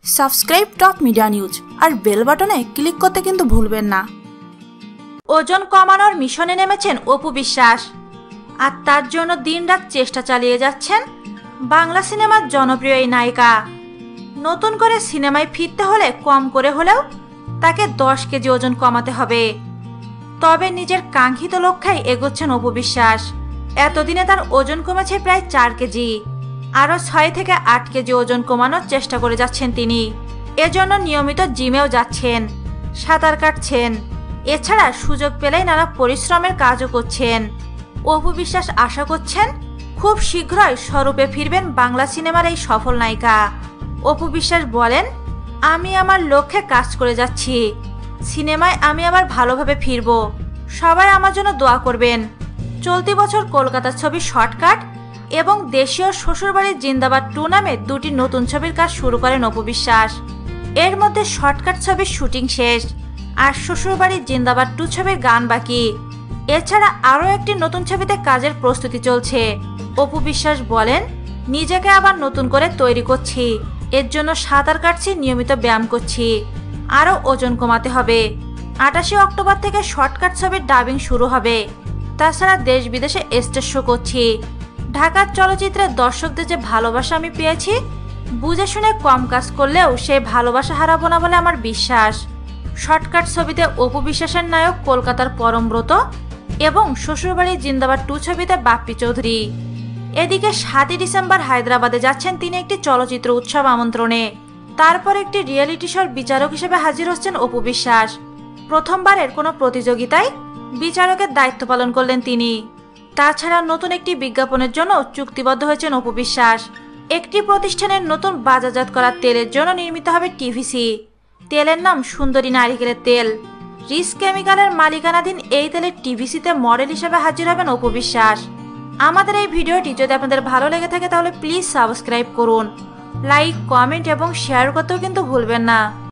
Subscribe top media news আর bell বাটনে click করতে কিন্তু ভুলবেন না। ওজন কমানোর মিশনে নেমেছেন অপু বিশ্বাস আর তার জন্য দিনরাত চেষ্টা চালিয়ে যাচ্ছেন বাংলা সিনেমার জনপ্রিয় এই নায়িকা। নতুন করে সিনেমায় ফিরতে হলে কম করে হলেও তাকে 10 কেজি ওজন কমাতে হবে। তবে নিজের কাঙ্ক্ষিত লক্ষ্যে এগোচ্ছেন অপু বিশ্বাস। এতদিনে তার ওজন কমেছে প্রায় 4 কেজি। আরও 6 থেকে 8 কেজি ওজন কমানোর চেষ্টা করে যাচ্ছেন তিনি। এজন্য নিয়মিত জিমেও যাচ্ছেন, সাঁতার কাটছেন, এছাড়া সুযোগ পেলেই নানা পরিশ্রমের কাজও করছেন। অপু বিশ্বাস আশা করছেন খুব শীঘ্রই স্বরূপে ফিরবেন বাংলা সিনেমার এই সফল নায়িকা। অপু বিশ্বাস বলেন, আমি আমার লক্ষ্যে কাজ করে যাচ্ছি। সিনেমায় আমি আবার ভালোভাবে ফিরব। সবাই আমার জন্য দোয়া করবেন। চলতি বছর কলকাতার ছবি শর্টকাট এবং দেশীয় শ্বশুরবাড়ির জিন্দাবাদ 2 নামে 2টি নতুন ছবির কাজ শুরু করেন অপু বিশ্বাস। এর মধ্যে শর্টকাট ছবির শুটিং শেষ আর শ্বশুরবাড়ির জিন্দাবাদ 2 ছবির গান বাকি। এছাড়া আরও একটি নতুন ছবিতে কাজের প্রস্তুতি চলছে। অপু বিশ্বাস বলেন, নিজেকে আবার নতুন করে তৈরি করছি। এর জন্য সাঁতার কাটছি, নিয়মিত ব্যায়াম করছি। আরও ওজন কমাতে হবে। 28 অক্টোবর থেকে শর্টকাট ছবির ডাবিং শুরু হবে। তাছাড়া দেশ বিদেশে স্টেজ শো করছি। ঢাকার চলচ্চিত্রের দর্শকদের যে ভালোবাসা আমি পেয়েছি, বুঝে শুনে কম কাজ করলেও সেই ভালোবাসা হারাবো না বলে আমার বিশ্বাস। শর্টকাট ছবিতে অপু বিশ্বাসের নায়ক কলকাতার পরমব্রত এবং শ্বশুরবাড়ির জিন্দাবাদ 2 ছবিতে বাপ্পি চৌধুরী। এদিকে 7 ডিসেম্বর হায়দ্রাবাদে যাচ্ছেন তিনি একটি চলচ্চিত্র উৎসব আমন্ত্রণে। তারপর একটি রিয়েলিটি শোর বিচারক হিসেবে হাজির হচ্ছেন অপু বিশ্বাস। প্রথমবারের কোনো প্রতিযোগিতায় বিচারকের দায়িত্ব পালন করলেন তিনি। তাছাড়া নতুন একটি বিজ্ঞাপনের জন্য চুক্তিবদ্ধ হয়েছেন অপু বিশ্বাস। একটি প্রতিষ্ঠানের নতুন বাজারজাত করা তেলের জন্য নির্মিত হবে টিভিসি। তেলের নাম সুন্দরী নারিকেলের তেল। রিস কেমিক্যালের মালিকানাধীন এই তেলের টিভিসিতে মডেল হিসেবে হাজির হবেন অপু বিশ্বাস। আমাদের এই ভিডিওটি যদি আপনাদের ভালো লেগে থাকে তাহলে প্লিজ সাবস্ক্রাইব করুন, লাইক, কমেন্ট এবং শেয়ার করতেও কিন্তু ভুলবেন না।